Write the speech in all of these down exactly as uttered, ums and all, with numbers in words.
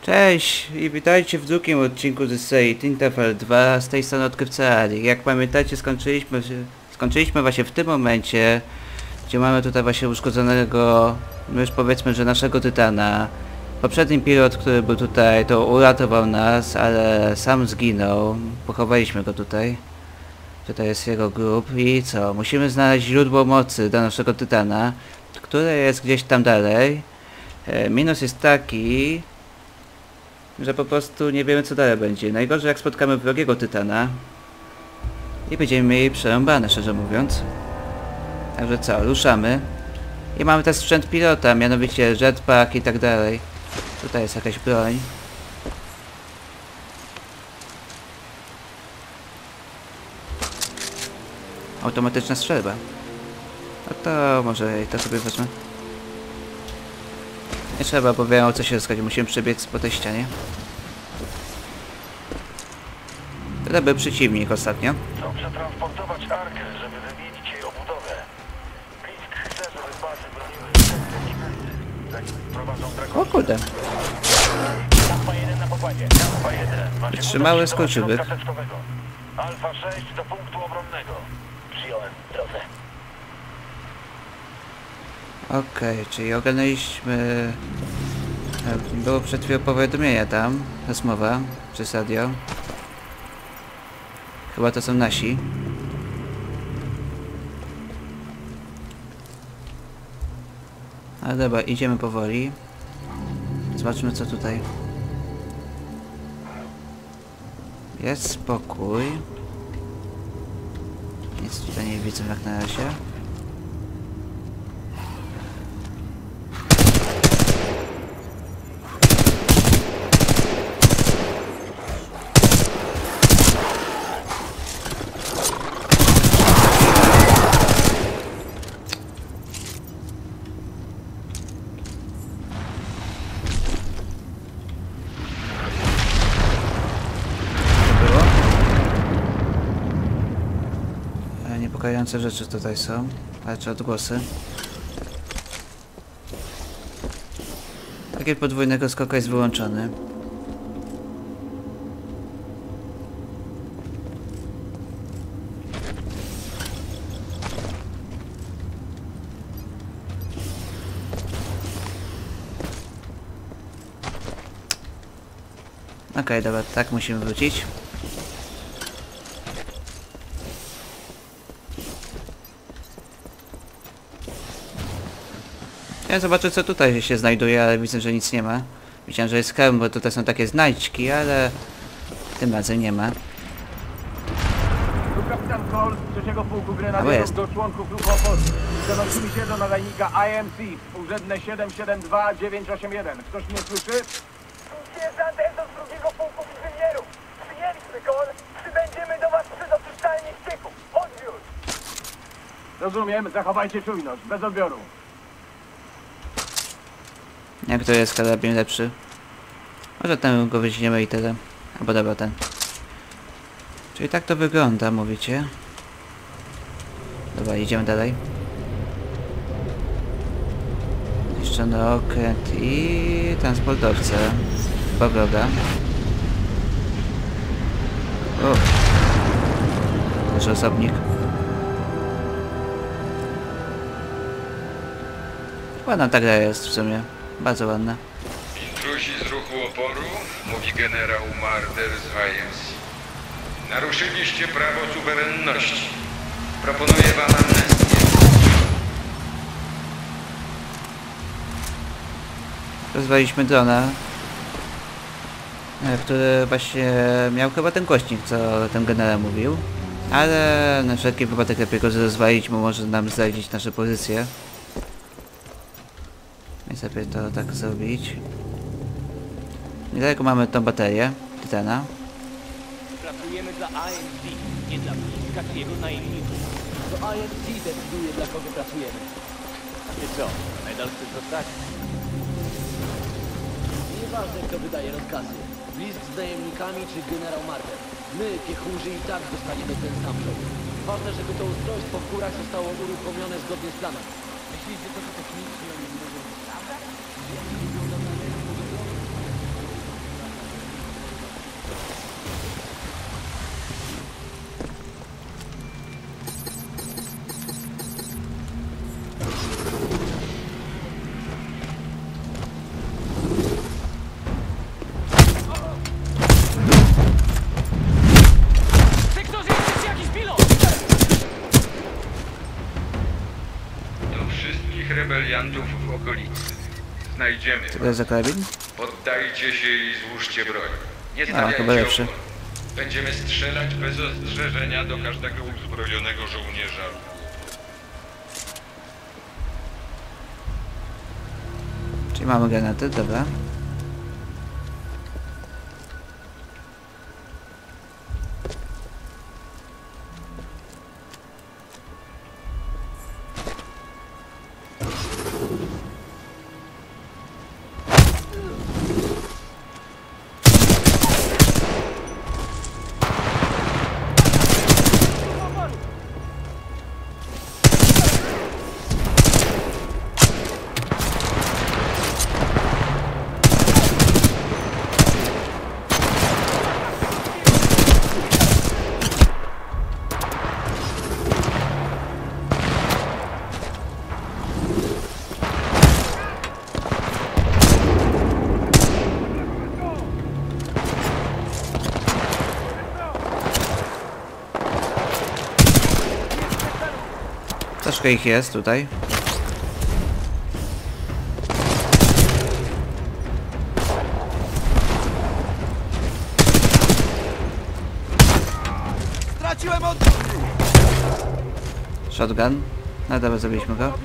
Cześć i witajcie w drugim odcinku z serii Tintafel dwa, z tej strony odkrywca Ali. Jak pamiętacie, skończyliśmy, skończyliśmy właśnie w tym momencie, gdzie mamy tutaj właśnie uszkodzonego, no już powiedzmy, że naszego Tytana. Poprzedni pilot, który był tutaj, to uratował nas, ale sam zginął. Pochowaliśmy go tutaj. Tutaj jest jego grób i co? Musimy znaleźć źródło mocy dla naszego Tytana, które jest gdzieś tam dalej. E, minus jest taki, że po prostu nie wiemy, co dalej będzie. Najgorzej, jak spotkamy wrogiego Tytana i będziemy mieli przerąbane, szczerze mówiąc. Także co, ruszamy. I mamy też sprzęt pilota, mianowicie jetpack i tak dalej. Tutaj jest jakaś broń. Automatyczna strzelba. No to może i to sobie wezmę. Nie trzeba, bo wiem, o co się rozchodzi. Musimy przebiec po tej ścianie. To był przeciwnik ostatnio. Chcą przetransportować arkę, żeby wymienić jej obudowę. Blisk chce, żeby bazy broniły zanim wprowadzą dragony. O kurde. Alfa jeden na pokładzie. Alfa jeden. Macie Wytrzymały skurczybyk. Alfa sześć do punktu obronnego. Przyjąłem. W drodze. Okej, okay, czyli ogarnęliśmy... Było przed chwilą powiadomienia tam, rozmowa przez radio. Chyba to są nasi. Ale dobra, idziemy powoli. Zobaczmy, co tutaj. Jest spokój. Nic tutaj nie widzę jak na razie. Niepokojące rzeczy tutaj są, ale czy odgłosy. Pakiet podwójnego skoka jest wyłączony. Okej, okay, dobra, tak musimy wrócić. Ja zobaczę, co tutaj się znajduje, ale widzę, że nic nie ma. Myślałem, że jest hełm, bo tutaj są takie znajdźki, ale tym razem nie ma. Tu kapitan Cole z trzeciego pułku grenadierów do członków ruchu oporu. Przenosimy się do nadajnika I M C, współrzędne siedem siedem dwa dziewięć osiem jeden. Ktoś mnie słyszy? Sierżant Enzo z drugiego pułku inżynierów. Przyjęliśmy, Cole. Przybędziemy do was przy dopuszczalnie ścieku. Odbiór! Rozumiem, zachowajcie czujność, bez odbioru. Jak to jest karabin lepszy? Może ten go weźmiemy i tyle. Albo dobra, ten. Czyli tak to wygląda, mówicie. Dobra, idziemy dalej. Zniszczony okręt i transportowce. Chyba wroga. O! Też osobnik. Ładna ta gra jest w sumie. Bardzo ładna. Intruzi z ruchu oporu, mówi generał Marder z I M C. Naruszyliście prawo suwerenności. Proponuję wam amnestię. Rozwaliśmy drona, który właśnie miał chyba ten głośnik, co ten generał mówił. Ale na wszelki wypadek lepiej go rozwalić, bo może nam zdradzić nasze pozycje. I sobie to tak zrobić. Niedaleko mamy tą baterię Tytana. Pracujemy dla I M C, nie dla Bliska czy jego najemników. To I M C decyduje, dla kogo pracujemy. A ty co, medal chcesz dostać? Nieważne, kto wydaje rozkazy. Blisk z najemnikami czy generał Marder. My, piechurzy, i tak dostaniemy ten sam czołg. Ważne, żeby to ustrojstwo w górach zostało uruchomione zgodnie z planem. Myślisz, że to technicznie oni nie mogą sprawdzać? rebeliantów w okolicy. Znajdziemy Co to jest za karabin? Poddajcie się i złóżcie broń. Nie A, chyba stawiajcie lepszy. opór. Będziemy strzelać bez ostrzeżenia do każdego uzbrojonego żołnierza. Czyli mamy granaty, dobra. Troszkę ich jest tutaj. Straciłem od... Shotgun. No dobra, zabiliśmy go.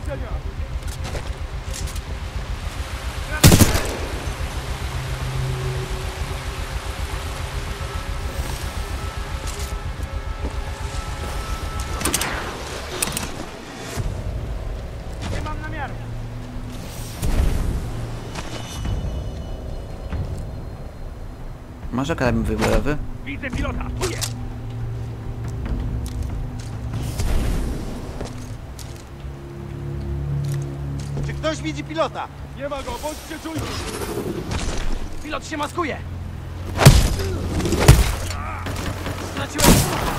Nie mam namiaru. Może karabin wyborowy? Widzę pilota. Tu jest. Czy ktoś widzi pilota? Nie ma go, bądźcie czujni. Pilot się maskuje. Straciłem...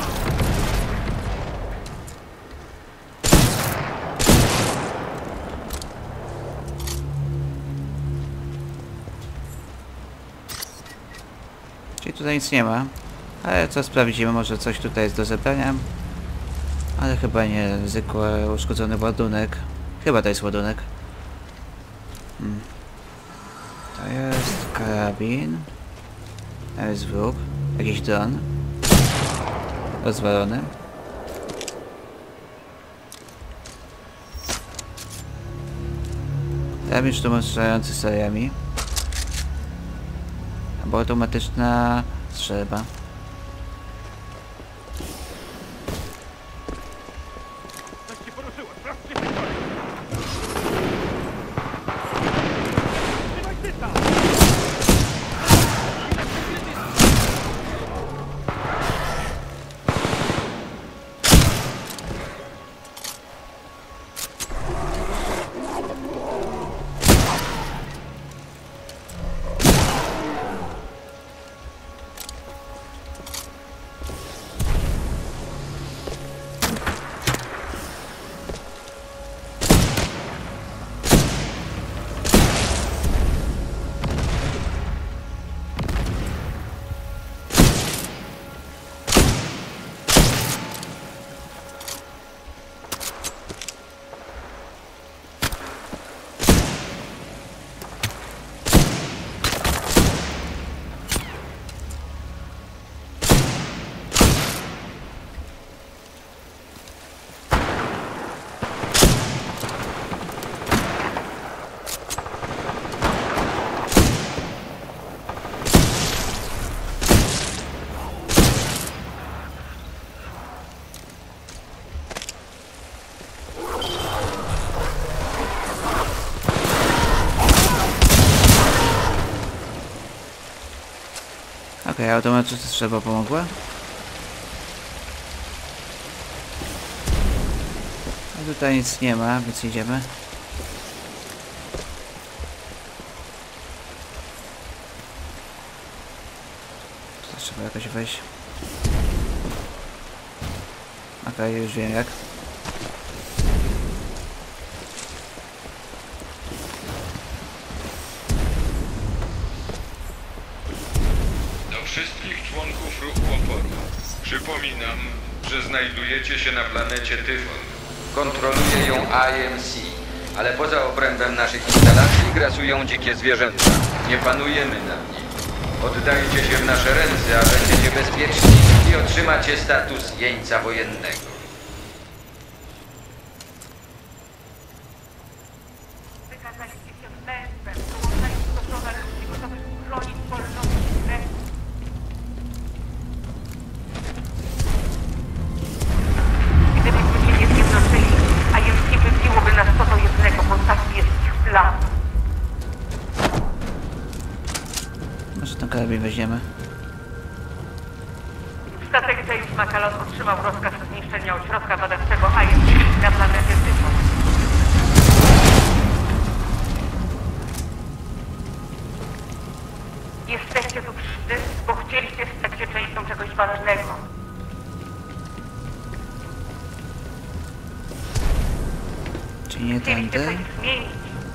Czyli tutaj nic nie ma. Ale co sprawdzimy, może coś tutaj jest do zebrania. Ale chyba nie, zwykły uszkodzony ładunek. Chyba to jest ładunek. Hmm. To jest karabin. To jest wróg. Jakiś dron. Rozwalony. Karabin szturmujący seriami. Albo automatyczna strzelba. Coś się poruszyło. Sprawdźcie się kolej. Trzymaj dystans. Okej, okay, automatyczna strzelba pomogła. A tutaj nic nie ma, więc idziemy. Tu trzeba jakoś wejść. Okej, okay, już wiem jak. Wszystkich członków ruchu oporu. Przypominam, że znajdujecie się na planecie Tyfon. Kontroluje ją I M C, Ale poza obrębem naszych instalacji grasują dzikie zwierzęta. Nie panujemy nad nimi. Oddajcie się w nasze ręce, a będziecie bezpieczni i otrzymacie status jeńca wojennego. Wykazaliście się męstwem, dołączając do grona ludzi gotowych chronić wolności kresu. Gdybyśmy się nie zjednoczyli, a jeśli wybiłoby nas to do jednego, bo taki jest ich plan. Może ten karabin weźmiemy. Statek James McCallum otrzymał rozkaz zniszczenia ośrodka badawczego I M C na planecie Tyfon. Jesteście tu wszyscy, bo chcieliście stać się częścią czegoś ważnego. Czy nie Chcieliście tędy? coś zmienić.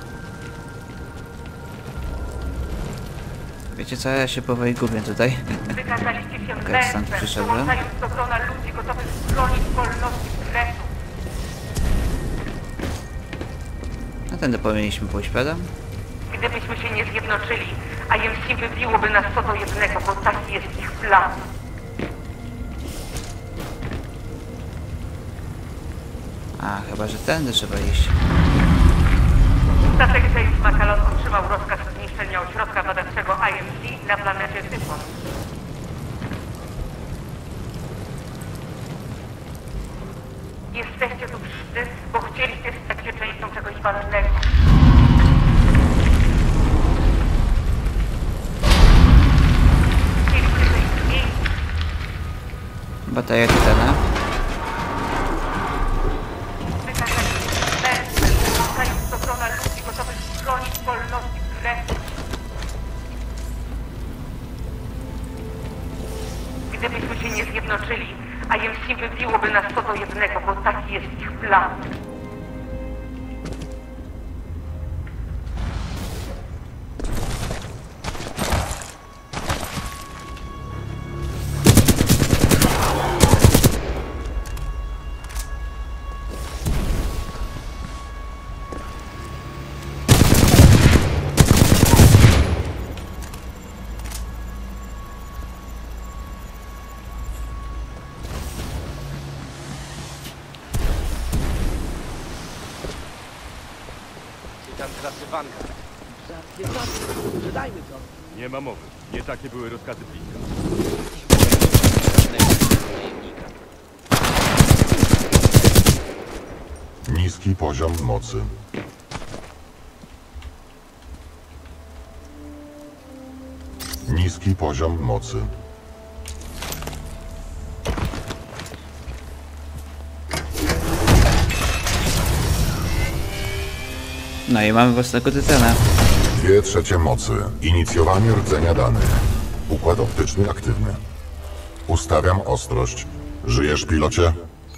Wiecie co, ja się powoli gubię tutaj. Wykazaliście się Okej, stąd męstwem, przyszedłem. dołączając do grona ludzi gotowych chronić wolności kresu. A tędy powinniśmy pójść, prawda? Gdybyśmy się nie zjednoczyli, a I M C wybiłoby nas co do jednego, bo taki jest ich plan. A, chyba, że tędy trzeba iść. Statek James McCallum otrzymał rozkaz zniszczenia ośrodka badawczego I M C na planecie Tyfon. Jesteście tu wszyscy, bo chcieliście stać się częścią czegoś ważnego. Chcieliście coś zmienić. Bateria tytana. Wykazaliście się męstwem, dołączając do grona ludzi gotowych chronić wolności kresu. Gdybyśmy się nie zjednoczyli, a I M C wybiłoby nas co do jednego, bo taki jest ich plan. Tytan klasy Vanguard. Żarty, żarty. Sprzedajmy to. Nie ma mowy. Nie takie były rozkazy Bliska. Niski poziom mocy. Niski poziom mocy. No i mamy własnego tytana. Dwie trzecie mocy. Inicjowanie rdzenia danych. Układ optyczny aktywny. Ustawiam ostrość. Żyjesz, pilocie?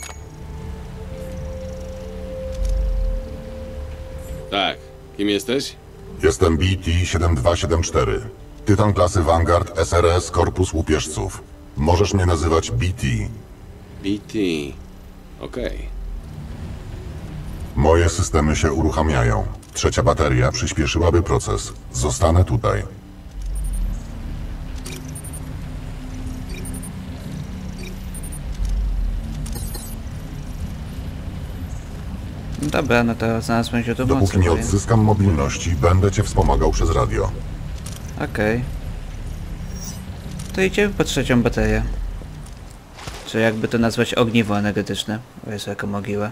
Tak. Kim jesteś? Jestem B T siedem dwa siedem cztery. Tytan klasy Vanguard S R S Korpus Łupieżców. Możesz mnie nazywać B T. B T. Okej. Moje systemy się uruchamiają. Trzecia bateria przyspieszyłaby proces. Zostanę tutaj. Dobra, no to znalazłem źródło mocy. Dopóki nie powiem. odzyskam mobilności, będę cię wspomagał przez radio. Okej. To idziemy po trzecią baterię. Czy jakby to nazwać ogniwo energetyczne. O Jezu, jaka mogiła.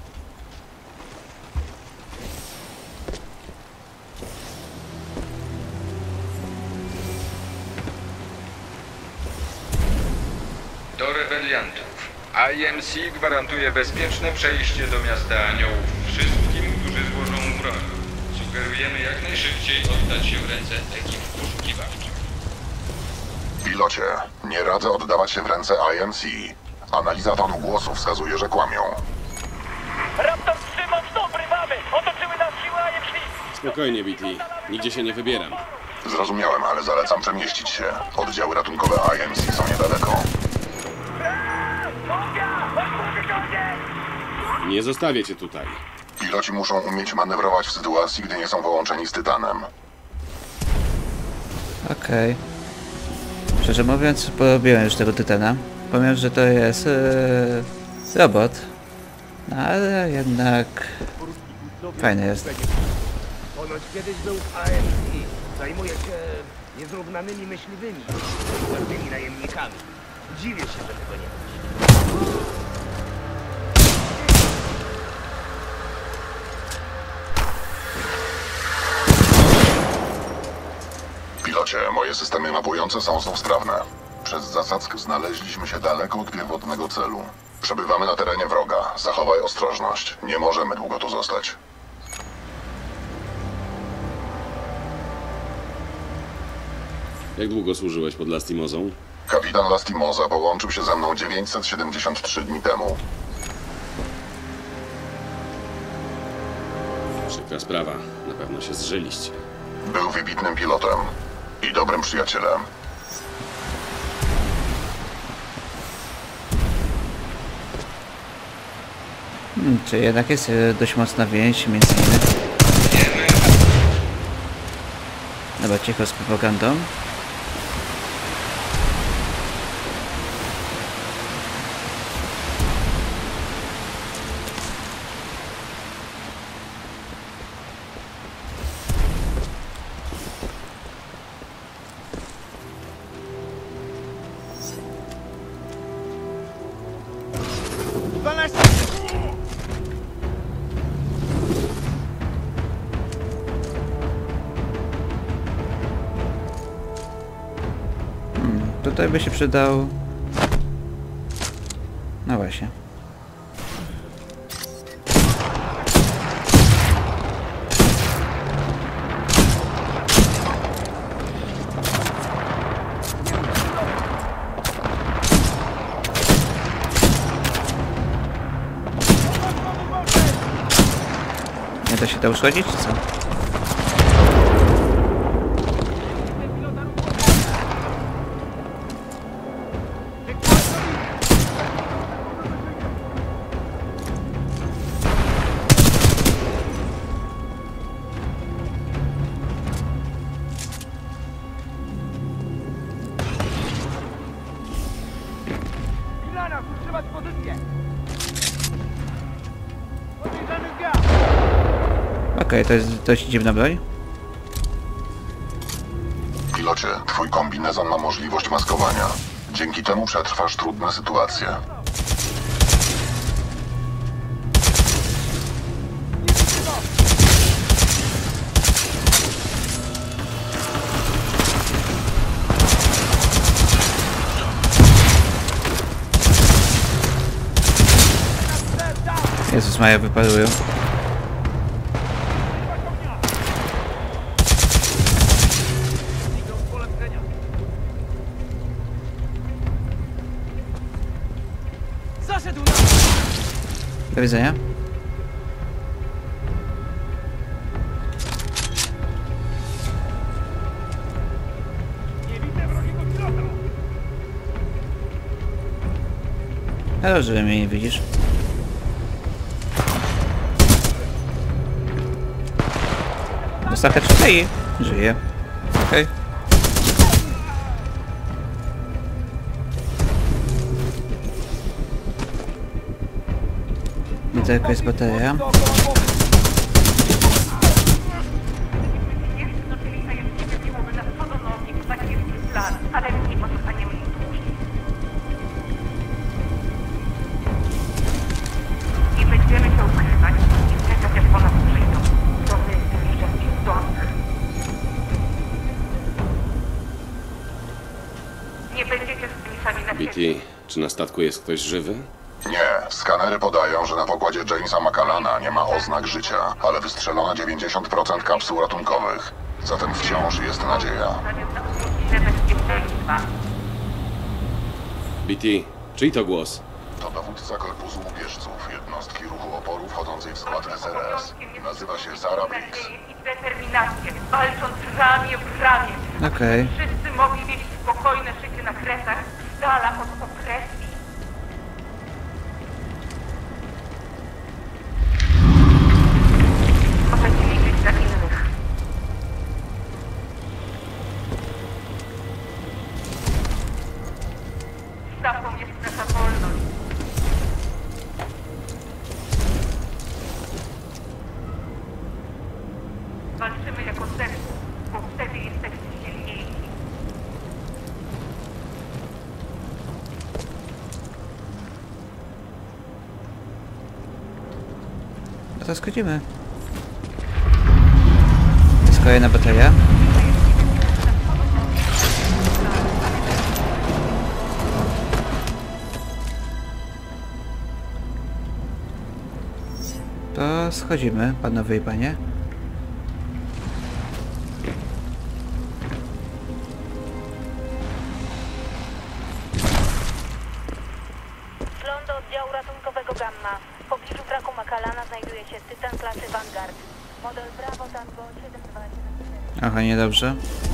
Do rebeliantów. I M C gwarantuje bezpieczne przejście do miasta Aniołów wszystkim, którzy złożą broń. Sugerujemy jak najszybciej oddać się w ręce ekip poszukiwawczych. Pilocie, nie radzę oddawać się w ręce I M C. Analiza tonu głosu wskazuje, że kłamią. Raptor trzy mocno obrywamy! Otoczyły nas siły I M C! Spokojnie, B T. Nigdzie się nie wybieram. Zrozumiałem, ale zalecam przemieścić się. Oddziały ratunkowe I M C są niedaleko. Nie zostawię cię tutaj. Piloci muszą umieć manewrować w sytuacji, gdy nie są połączeni z Tytanem. Okej. Okay. Szczerze mówiąc, porobiłem już tego Tytana. Pomimo, że to jest ee, robot. No ale jednak fajny jest. Ponoć kiedyś był w A M C. Zajmuje się niezrównanymi myśliwymi, pewnymi najemnikami. Dziwię się, że tego nie ma. Pilocie, moje systemy mapujące są znów sprawne. Przez zasadzkę znaleźliśmy się daleko od pierwotnego celu. Przebywamy na terenie wroga. Zachowaj ostrożność. Nie możemy długo tu zostać. Jak długo służyłeś pod Lastimozą? Kapitan Lastimoza połączył się ze mną dziewięćset siedemdziesiąt trzy dni temu. Przykra sprawa. Na pewno się zżyliście. Był wybitnym pilotem i dobrym przyjacielem. Hmm, czy jednak jest e, dość mocna więź między nimi. Dobra, cicho z propagandą. Tutaj by się przydał... No właśnie. Nie da się to uszkodzić, czy co? Okej, okay, to jest dość dziwna broń. Pilocie, twój kombinezon ma możliwość maskowania. Dzięki temu przetrwasz trudne sytuacje. Jezus Maria, wyparują. Do widzenia. Halo, że mnie nie widzisz. Dostawka cztery. Żyje. Okej. Okay. Niedaleko jest bateria. Nie będziemy się ukrywać i czekać, aż po nas przyjdą. To my jesteśmy zdolnych. Nie będziecie z tymi sami na B T, czy na statku jest ktoś żywy? Nie, skanery podają, że na pokładzie Jamesa McCallana nie ma oznak życia, ale wystrzelono dziewięćdziesiąt procent kapsuł ratunkowych. Zatem wciąż jest nadzieja. B T, czyj to głos? To dowódca korpusu łupieżców, jednostki ruchu oporu wchodzącej w skład S R S. Nazywa się Sarah Briggs. I determinację, walcząc ramię w ramię. Okej. Okay. Wszyscy mogli mieć spokojne życie na Kresach, z dala od opresji. to schodzimy. Jest kolejna bateria. To schodzimy, panowie i panie. Slon do oddziału ratunkowego Gamma. W pobliżu traku Macallana znajduje się Tytan klasy Vanguard. Model Bravo Tango siedem dwa siedem cztery. Aha, niedobrze.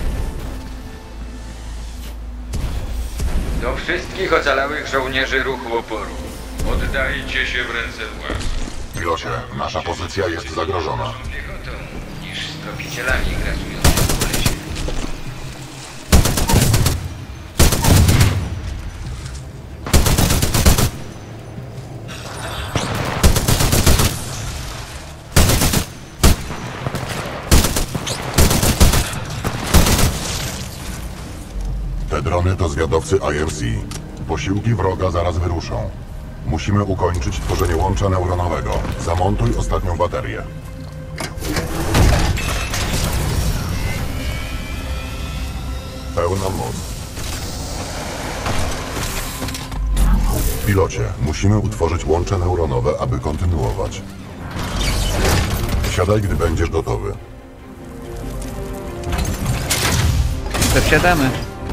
Do wszystkich ocalałych żołnierzy ruchu oporu. Oddajcie się w ręce władz. Pilocie, nasza pozycja jest zagrożona. Piechotą niż z tropicielami grasującymi po lesie. Te drony to zwiadowcy I M C. Posiłki wroga zaraz wyruszą. Musimy ukończyć tworzenie łącza neuronowego. Zamontuj ostatnią baterię. Pełna moc. Pilocie, musimy utworzyć łącze neuronowe, aby kontynuować. Wsiadaj, gdy będziesz gotowy. To wsiadamy.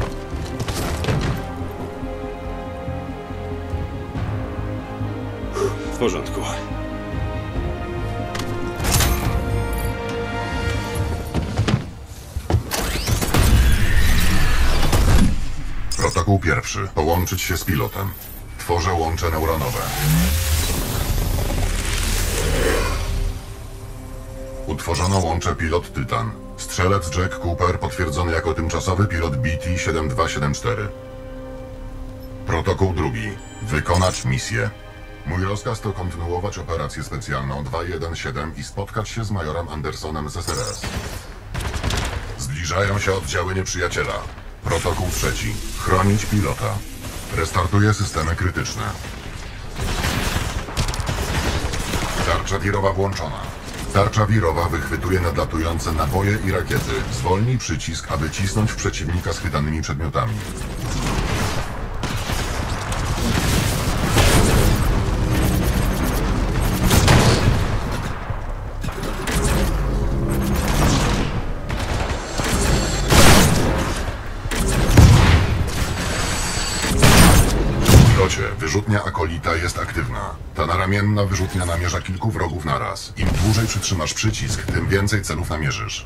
W porządku. Protokół pierwszy. Połączyć się z pilotem. Tworzę łącze neuronowe. Utworzono łącze pilot Tytan. Strzelec Jack Cooper potwierdzony jako tymczasowy pilot B T siedem dwa siedem cztery. Protokół drugi. Wykonać misję. Mój rozkaz to kontynuować operację specjalną dwa jeden siedem i spotkać się z majorem Andersonem z S R S. Zbliżają się oddziały nieprzyjaciela. Protokół trzeci. Chronić pilota. Restartuję systemy krytyczne. Tarcza wirowa włączona. Tarcza wirowa wychwytuje nadlatujące naboje i rakiety. Zwolnij przycisk, aby cisnąć w przeciwnika schwytanymi przedmiotami. Wyrzutnia Akolita jest aktywna. Ta naramienna wyrzutnia namierza kilku wrogów naraz. Im dłużej przytrzymasz przycisk, tym więcej celów namierzysz.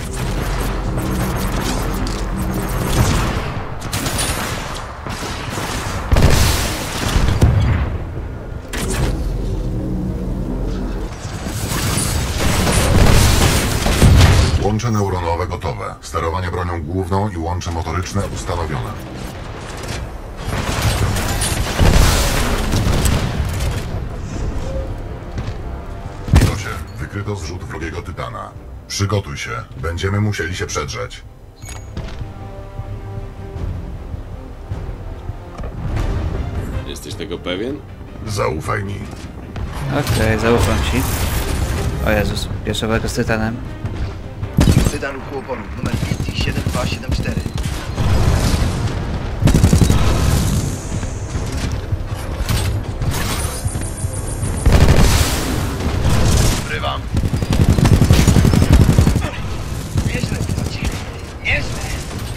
Łącze neuronowe gotowe. Sterowanie bronią główną i łącze motoryczne ustanowione. Wykryto zrzut wrogiego Tytana. Przygotuj się. Będziemy musieli się przedrzeć. Jesteś tego pewien? Zaufaj mi. Okej, okay, zaufam ci. O Jezus, pierwsza walka z Tytanem. Tytan ruchu oporu, numer B T siedem dwa siedem cztery. Wrywam. Nieźle, pilocie. Nieźle.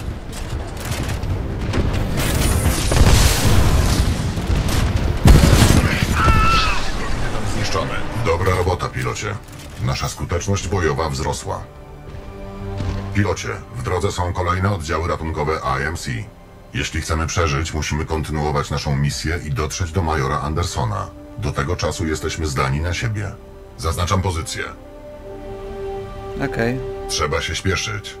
Zniszczony. Dobra robota, pilocie. Nasza skuteczność bojowa wzrosła. Pilocie, w drodze są kolejne oddziały ratunkowe I M C. Jeśli chcemy przeżyć, musimy kontynuować naszą misję i dotrzeć do majora Andersona. Do tego czasu jesteśmy zdani na siebie. Zaznaczam pozycję. Okej. Okay. Trzeba się śpieszyć.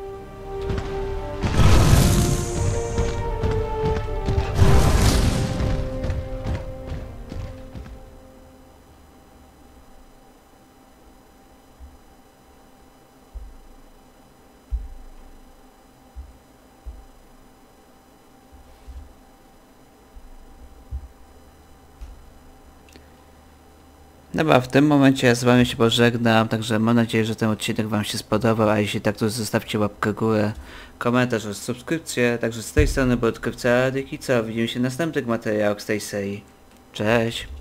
Dobra, w tym momencie ja z wami się pożegnam, także mam nadzieję, że ten odcinek wam się spodobał, a jeśli tak, to zostawcie łapkę w górę, komentarz oraz subskrypcję. Także z tej strony był Odkrywca Radyk i co, widzimy się w następnych materiałach z tej serii. Cześć!